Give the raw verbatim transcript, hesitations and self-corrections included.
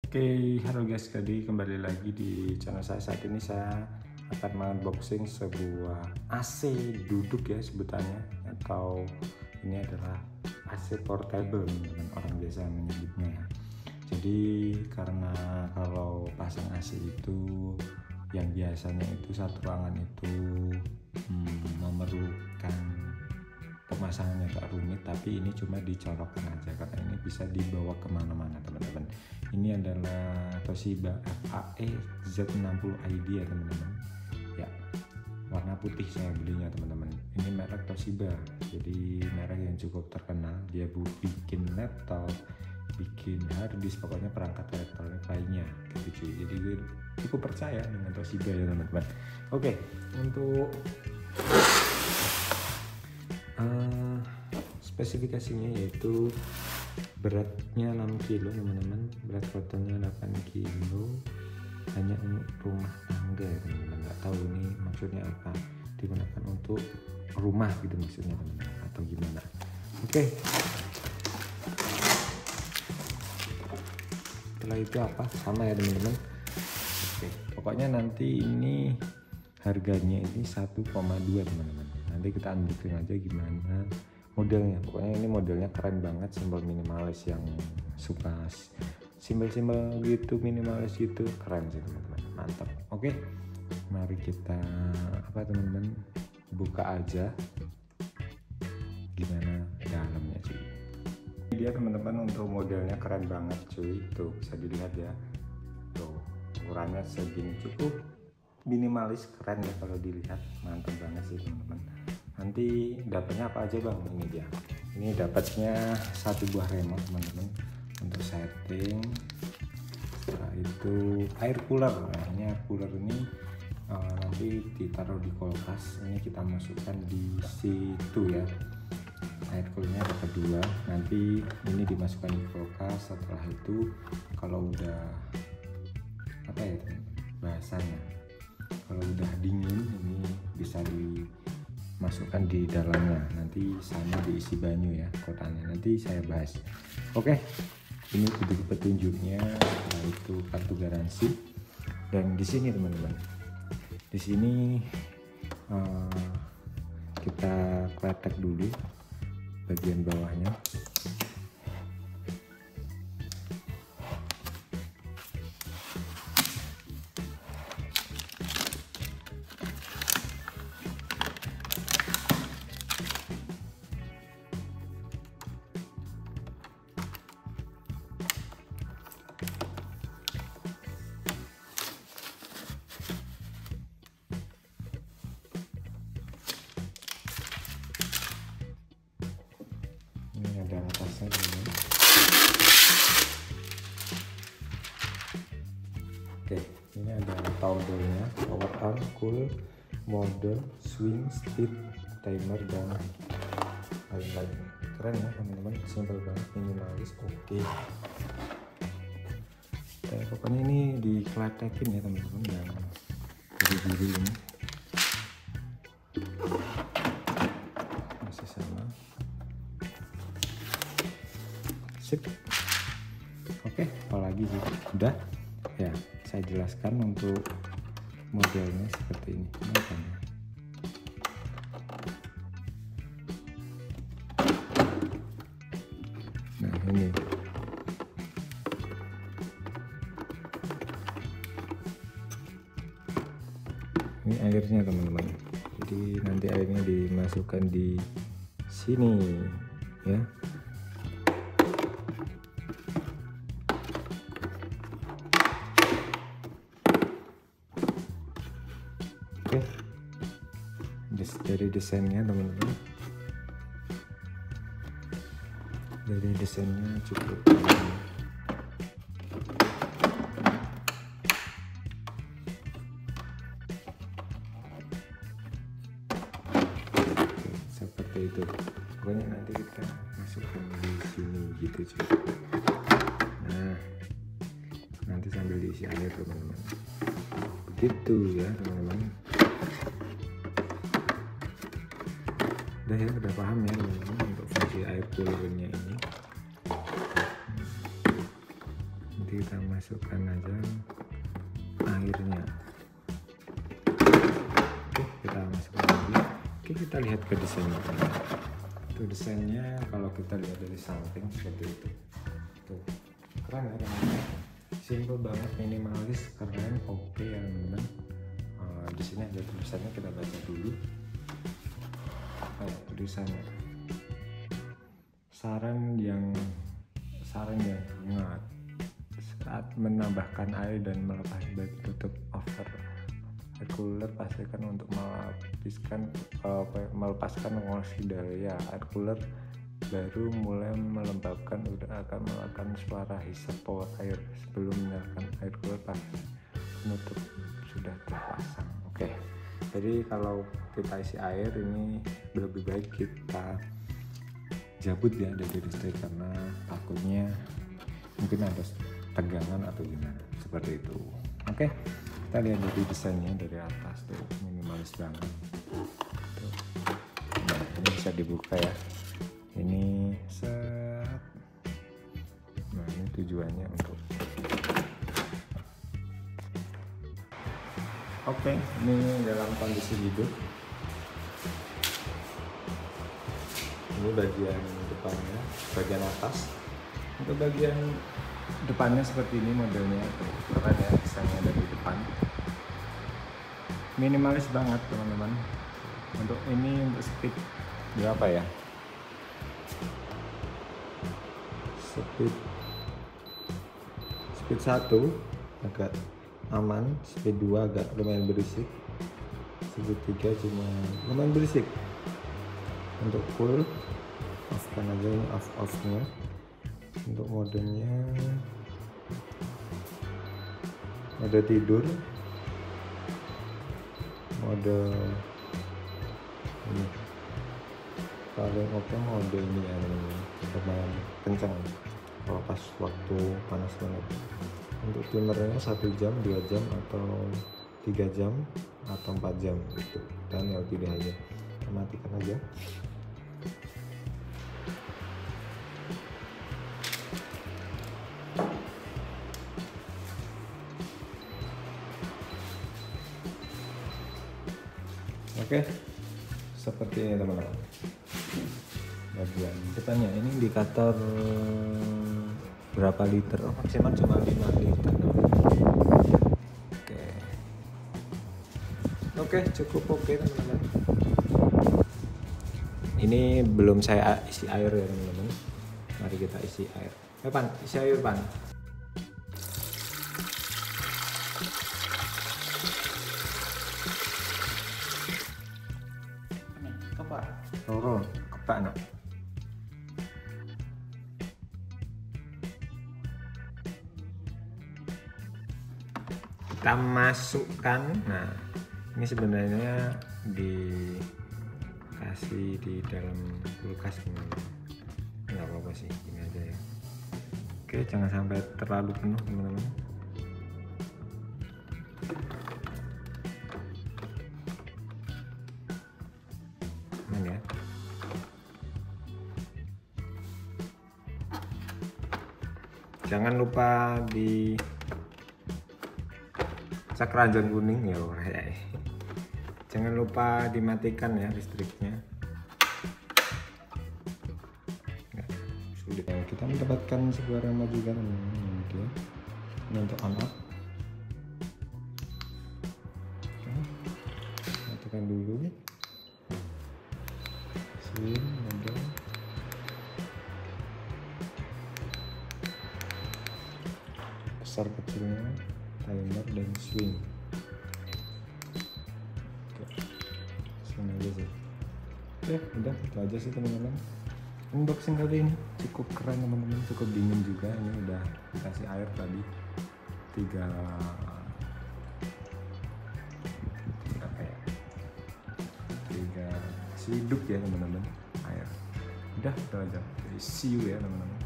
Oke, halo guys, jadi kembali lagi di channel saya. Saat ini saya akan mengunboxing sebuah A C duduk ya sebutannya, atau ini adalah A C portable dengan orang biasa menyebutnya ya. Jadi karena kalau pasang A C itu yang biasanya itu satu ruangan itu hmm, memerlukan pemasangannya agak rumit, tapi ini cuma dicolokkan aja karena ini bisa dibawa kemana-mana teman-teman. Ini adalah Toshiba F A E Z enam puluh I D ya teman-teman ya, warna putih saya belinya teman-teman. Ini merek Toshiba, jadi merek yang cukup terkenal. Dia bu bikin laptop, bikin harddisk, pokoknya perangkat elektronik lainnya gitu cuy. Jadi gue cukup percaya dengan Toshiba ya teman-teman. Oke, untuk uh, spesifikasinya yaitu beratnya enam kilo teman-teman, berat fotonya delapan kilo, hanya untuk rumah tangga ya teman-teman. Nggak tahu ini maksudnya apa, digunakan untuk rumah gitu maksudnya teman-teman atau gimana. Oke, setelah itu apa sama ya teman-teman. Oke, pokoknya nanti ini harganya ini satu koma dua teman-teman. Nanti kita unboxing aja gimana modelnya. Pokoknya ini modelnya keren banget, simbol minimalis. Yang suka simbol-simbol gitu minimalis gitu keren sih teman-teman, mantap. Oke, mari kita apa teman-teman buka aja gimana dalamnya cuy. Ini dia teman-teman, untuk modelnya keren banget cuy. Tuh bisa dilihat ya, tuh ukurannya segini, cukup minimalis, keren ya kalau dilihat, mantap banget sih teman-teman. Nanti dapatnya apa aja bang? Ini dia, ini dapatnya satu buah remote teman-teman untuk setting. Setelah itu air cooler. Nah, ini air cooler ini uh, nanti ditaruh di kulkas. Ini kita masukkan di situ ya. Air coolernya ada kedua, nanti ini dimasukkan di kulkas. Setelah itu kalau udah apa ya bahasanya, kalau udah dingin ini bisa di masukkan di dalamnya, nanti sama diisi banyu ya kotaknya, nanti saya bahas. Oke, ini video petunjuknya, nah itu kartu garansi. Dan di sini teman-teman, di sini uh, kita kletek dulu bagian bawahnya. Ini ada atasnya teman-teman. Oke, ini ada tombolnya, power on, cool, mode, swing, speed, timer, dan lain-lain. Keren ya teman-teman, simpel banget, minimalis. Oke, eh, pokoknya ini dikletekin ya teman-teman, yang biru-biru ini masih sama. Sip. Oke, apalagi sih, udah ya, saya jelaskan untuk modelnya seperti ini. Nah ini ini airnya teman-teman, jadi nanti airnya dimasukkan di sini ya. Oke, dari desainnya teman-teman, dari desainnya cukup oke, seperti itu. Pokoknya nanti kita masukkan di sini gitu cuy. Nah, nanti sambil diisi air teman-teman, begitu ya teman-teman. Udah ya, udah paham ya teman-teman untuk fungsi air coolernya ini. nanti kita masukkan aja airnya. Oke, kita masukkan lagi. Oke, kita lihat ke desainnya. Itu desainnya kalau kita lihat dari samping seperti itu. Tuh, keren ya teman-teman. Simple banget, minimalis, keren, oke ya teman-teman. Uh, di sini ada tulisannya, kita baca dulu. Kayak tulisannya. Saran yang saran yang hangat saat menambahkan air dan melepas bag tutup over air cooler, pastikan untuk melapiskan uh, melepaskan mengoleksi daya air cooler baru mulai melembabkan. Udah akan melakukan suara hisap power air sebelum menyalakan air cooler, pasti penutup sudah terpasang. Oke, jadi kalau kita isi air ini lebih baik kita jabut ya dari listrik, karena takutnya mungkin ada tegangan atau gimana seperti itu. Oke, kita lihat dari desainnya dari atas tuh, minimalis banget tuh. Nah, ini bisa dibuka ya, ini set. Nah, ini tujuannya untuk oke, ini dalam kondisi hidup. Ini bagian depannya, bagian atas. Untuk bagian depannya seperti ini modelnya, keren ya desainnya dari depan. Minimalis banget teman-teman. Untuk ini untuk speed berapa ya? Speed speed satu agak aman, speed dua agak lumayan berisik, speed tiga cuma lumayan berisik. Untuk full off kan aja, ini off off nya. Untuk modenya mode tidur, mode ini paling oke mode ini ya, lumayan kencang kalau pas waktu panas banget. Untuk timernya satu jam, dua jam atau tiga jam atau empat jam gitu, dan L P D aja, matikan aja. Oke, seperti ini teman-teman. Bagian depannya ini indikator berapa liter, oh, maksimal cuma lima liter. Oke, oke cukup oke teman-teman. Ini belum saya isi air ya teman-teman. Mari kita isi air. Eh Pan, isi air Pan. Loro, kepak nak. Kita masukkan. Nah, ini sebenarnya dikasih di dalam kulkas gimana? Nggak apa-apa sih, ini aja ya. Oke, jangan sampai terlalu penuh teman-teman. Ya. Jangan lupa di cak keranjang kuning ya, jangan lupa dimatikan ya listriknya. Nggak sulit ya, kita mendapatkan sebuah remote juga teman-teman. Ini untuk on off. Matikan dulu. Swing, model. Besar kecilnya, timer dan swing. Oke, swing aja sih. Oke, udah itu aja sih teman-teman. Unboxing kali ini cukup keren teman-teman, cukup dingin juga. Ini udah dikasih air tadi tiga apa ya? Tiga hidup ya teman-teman, air. Udah itu aja. Jadi see you ya teman-teman.